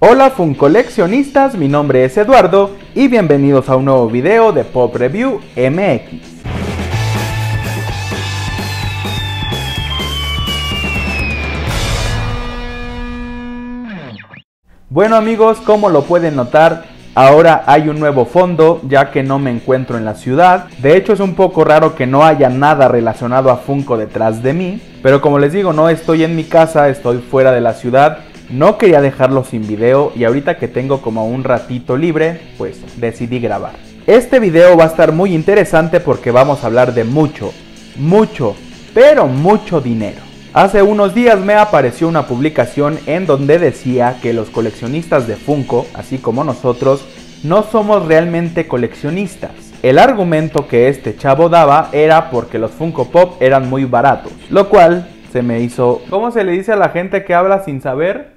Hola Funcoleccionistas, mi nombre es Eduardo y bienvenidos a un nuevo video de Pop Review MX. Bueno amigos, como lo pueden notar, ahora hay un nuevo fondo ya que no me encuentro en la ciudad. De hecho es un poco raro que no haya nada relacionado a Funko detrás de mí, pero como les digo, no estoy en mi casa, estoy fuera de la ciudad. No quería dejarlo sin video y ahorita que tengo como un ratito libre, pues decidí grabar. Este video va a estar muy interesante porque vamos a hablar de mucho dinero. Hace unos días me apareció una publicación en donde decía que los coleccionistas de Funko, así como nosotros, no somos realmente coleccionistas. El argumento que este chavo daba era porque los Funko Pop eran muy baratos, lo cual se me hizo... ¿Cómo se le dice a la gente que habla sin saber?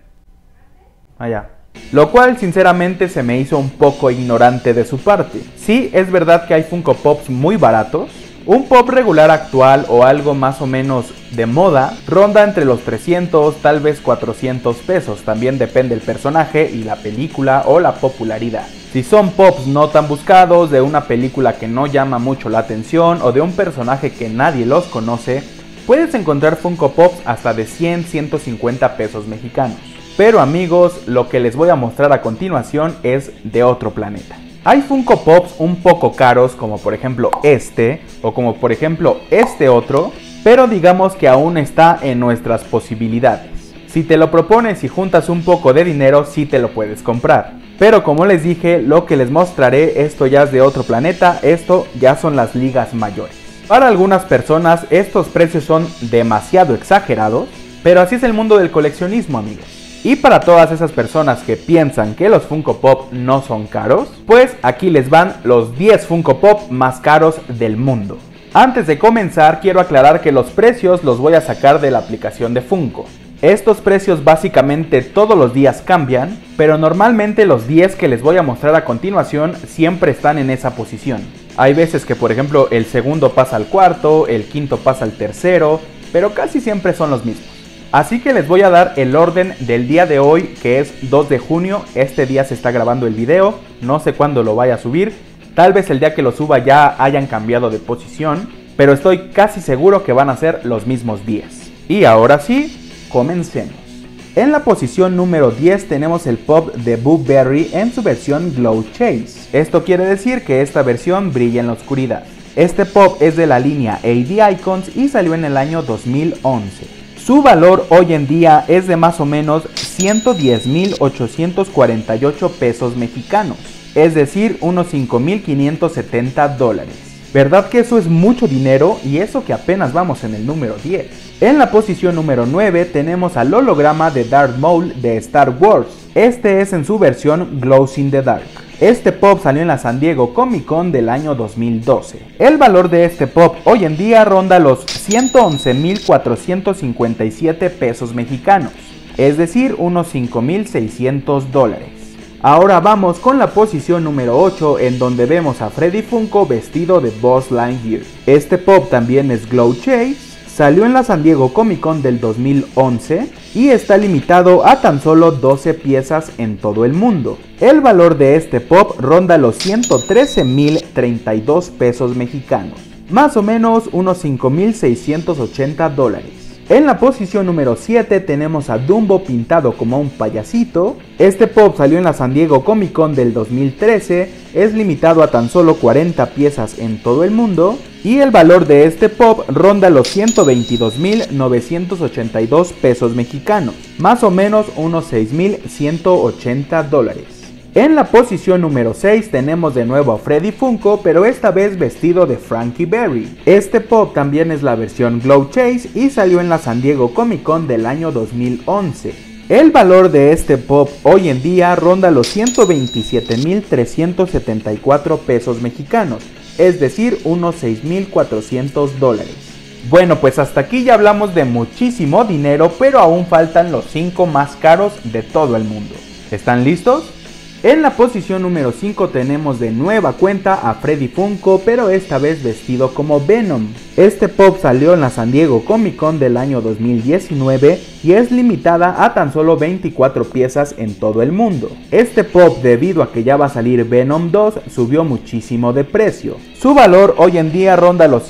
Allá. Lo cual sinceramente se me hizo un poco ignorante de su parte. Sí, es verdad que hay Funko Pops muy baratos. Un pop regular actual o algo más o menos de moda ronda entre los 300, tal vez 400 pesos. También depende del personaje y la película o la popularidad. Si son pops no tan buscados, de una película que no llama mucho la atención o de un personaje que nadie los conoce, puedes encontrar Funko Pops hasta de 100, 150 pesos mexicanos. Pero amigos, lo que les voy a mostrar a continuación es de otro planeta. Hay Funko Pops un poco caros, como por ejemplo este, o como por ejemplo este otro, pero digamos que aún está en nuestras posibilidades. Si te lo propones y juntas un poco de dinero, sí te lo puedes comprar. Pero como les dije, lo que les mostraré, esto ya es de otro planeta, esto ya son las ligas mayores. Para algunas personas estos precios son demasiado exagerados, pero así es el mundo del coleccionismo, amigos. Y para todas esas personas que piensan que los Funko Pop no son caros, pues aquí les van los 10 Funko Pop más caros del mundo. Antes de comenzar quiero aclarar que los precios los voy a sacar de la aplicación de Funko. Estos precios básicamente todos los días cambian, pero normalmente los 10 que les voy a mostrar a continuación siempre están en esa posición. Hay veces que por ejemplo el segundo pasa al cuarto, el quinto pasa al tercero, pero casi siempre son los mismos. Así que les voy a dar el orden del día de hoy, que es 2 de junio, este día se está grabando el video, no sé cuándo lo vaya a subir, tal vez el día que lo suba ya hayan cambiado de posición, pero estoy casi seguro que van a ser los mismos días. Y ahora sí, comencemos. En la posición número 10 tenemos el pop de Boo Berry en su versión Glow Chase. Esto quiere decir que esta versión brilla en la oscuridad. Este pop es de la línea AD Icons y salió en el año 2011. Su valor hoy en día es de más o menos 110,848 pesos mexicanos, es decir, unos 5,570 dólares. ¿Verdad que eso es mucho dinero? Y eso que apenas vamos en el número 10. En la posición número 9 tenemos al holograma de Darth Maul de Star Wars. Este es en su versión Glows in the Dark. Este pop salió en la San Diego Comic Con del año 2012. El valor de este pop hoy en día ronda los 111,457 pesos mexicanos, es decir, unos 5,600 dólares. Ahora vamos con la posición número 8 en donde vemos a Freddy Funko vestido de Buzz Lightyear. Este pop también es Glow Chase, salió en la San Diego Comic Con del 2011 y está limitado a tan solo 12 piezas en todo el mundo. El valor de este pop ronda los 113,032 pesos mexicanos, más o menos unos 5,680 dólares. En la posición número 7 tenemos a Dumbo pintado como un payasito. Este pop salió en la San Diego Comic Con del 2013, es limitado a tan solo 40 piezas en todo el mundo y el valor de este pop ronda los 122,982 pesos mexicanos, más o menos unos 6,180 dólares. En la posición número 6 tenemos de nuevo a Freddy Funko, pero esta vez vestido de Frankie Berry. Este pop también es la versión Glow Chase y salió en la San Diego Comic Con del año 2011. El valor de este pop hoy en día ronda los 127,374 pesos mexicanos, es decir, unos 6,400 dólares. Bueno, pues hasta aquí ya hablamos de muchísimo dinero, pero aún faltan los 5 más caros de todo el mundo. ¿Están listos? En la posición número 5 tenemos de nueva cuenta a Freddy Funko, pero esta vez vestido como Venom. Este pop salió en la San Diego Comic Con del año 2019 y es limitada a tan solo 24 piezas en todo el mundo. Este pop, debido a que ya va a salir Venom 2, subió muchísimo de precio. Su valor hoy en día ronda los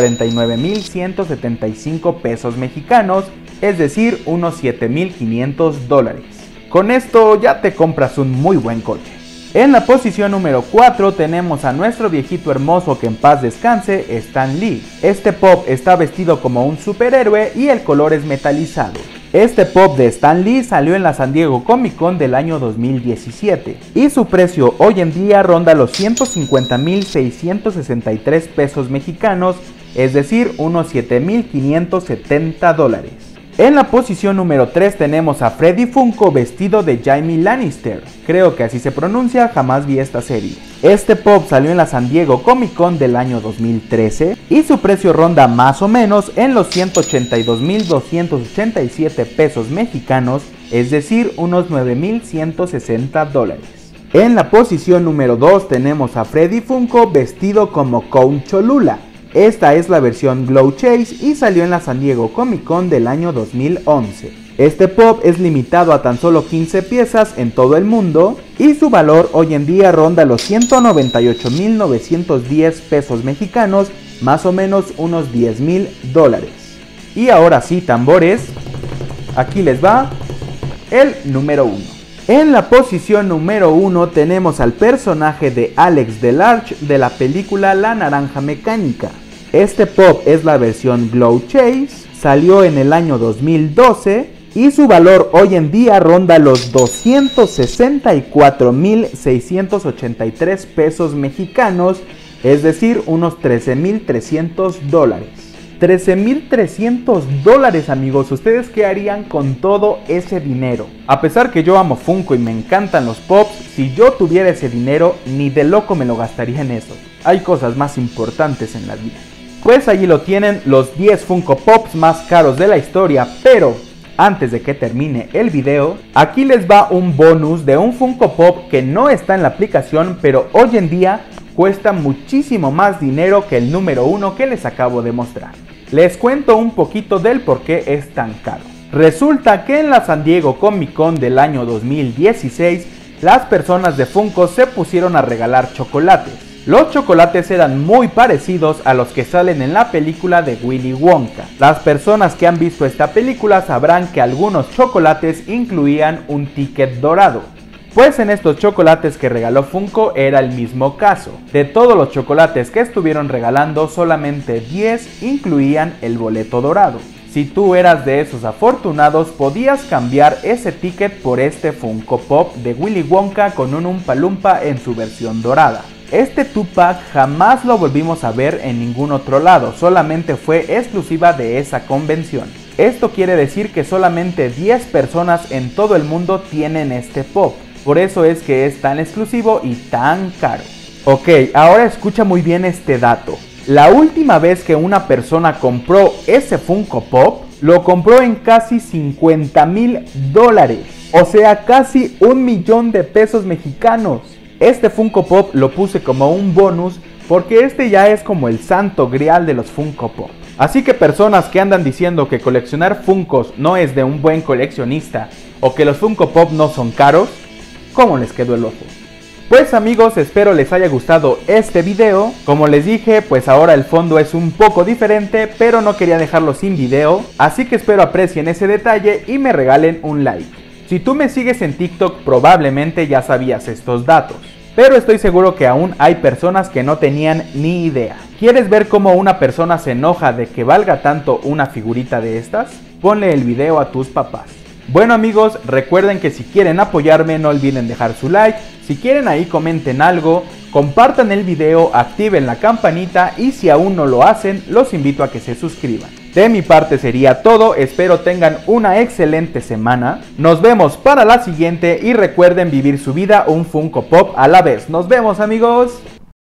149.175 pesos mexicanos, es decir, unos 7.500 dólares. Con esto ya te compras un muy buen coche. En la posición número 4 tenemos a nuestro viejito hermoso que en paz descanse, Stan Lee. Este pop está vestido como un superhéroe y el color es metalizado. Este pop de Stan Lee salió en la San Diego Comic Con del año 2017 y su precio hoy en día ronda los 150.663 pesos mexicanos, es decir, unos 7.570 dólares. En la posición número 3 tenemos a Freddy Funko vestido de Jaime Lannister. Creo que así se pronuncia, jamás vi esta serie. Este pop salió en la San Diego Comic Con del año 2013 y su precio ronda más o menos en los 182.287 pesos mexicanos, es decir, unos 9.160 dólares. En la posición número 2 tenemos a Freddy Funko vestido como Count Cholula. Esta es la versión Glow Chase y salió en la San Diego Comic Con del año 2011. Este pop es limitado a tan solo 15 piezas en todo el mundo y su valor hoy en día ronda los 198.910 pesos mexicanos, más o menos unos 10.000 dólares. Y ahora sí, tambores, aquí les va el número 1. En la posición número 1 tenemos al personaje de Alex Delarge de la película La Naranja Mecánica. Este pop es la versión Glow Chase, salió en el año 2012 y su valor hoy en día ronda los 264.683 pesos mexicanos, es decir, unos 13.300 dólares. 13.300 dólares, amigos. ¿Ustedes qué harían con todo ese dinero? A pesar que yo amo Funko y me encantan los pops, si yo tuviera ese dinero, ni de loco me lo gastaría en eso. Hay cosas más importantes en la vida. Pues allí lo tienen, los 10 Funko Pops más caros de la historia, pero antes de que termine el video, aquí les va un bonus de un Funko Pop que no está en la aplicación, pero hoy en día cuesta muchísimo más dinero que el número 1 que les acabo de mostrar. Les cuento un poquito del por qué es tan caro. Resulta que en la San Diego Comic Con del año 2016, las personas de Funko se pusieron a regalar chocolates. Los chocolates eran muy parecidos a los que salen en la película de Willy Wonka. Las personas que han visto esta película sabrán que algunos chocolates incluían un ticket dorado. Pues en estos chocolates que regaló Funko era el mismo caso. De todos los chocolates que estuvieron regalando, solamente 10 incluían el boleto dorado. Si tú eras de esos afortunados, podías cambiar ese ticket por este Funko Pop de Willy Wonka con un Oompa Loompa en su versión dorada. Este Tupac jamás lo volvimos a ver en ningún otro lado, solamente fue exclusiva de esa convención. Esto quiere decir que solamente 10 personas en todo el mundo tienen este pop, por eso es que es tan exclusivo y tan caro. Ok, ahora escucha muy bien este dato. La última vez que una persona compró ese Funko Pop, lo compró en casi 50.000 dólares, o sea casi 1 millón de pesos mexicanos. Este Funko Pop lo puse como un bonus porque este ya es como el santo grial de los Funko Pop. Así que personas que andan diciendo que coleccionar Funkos no es de un buen coleccionista o que los Funko Pop no son caros, ¿cómo les quedó el ojo? Pues amigos, espero les haya gustado este video. Como les dije, pues ahora el fondo es un poco diferente, pero no quería dejarlo sin video, así que espero aprecien ese detalle y me regalen un like. Si tú me sigues en TikTok, probablemente ya sabías estos datos, pero estoy seguro que aún hay personas que no tenían ni idea. ¿Quieres ver cómo una persona se enoja de que valga tanto una figurita de estas? Ponle el video a tus papás. Bueno amigos, recuerden que si quieren apoyarme no olviden dejar su like, si quieren ahí comenten algo, compartan el video, activen la campanita y si aún no lo hacen, los invito a que se suscriban. De mi parte sería todo, espero tengan una excelente semana, nos vemos para la siguiente y recuerden vivir su vida un Funko Pop a la vez. Nos vemos amigos.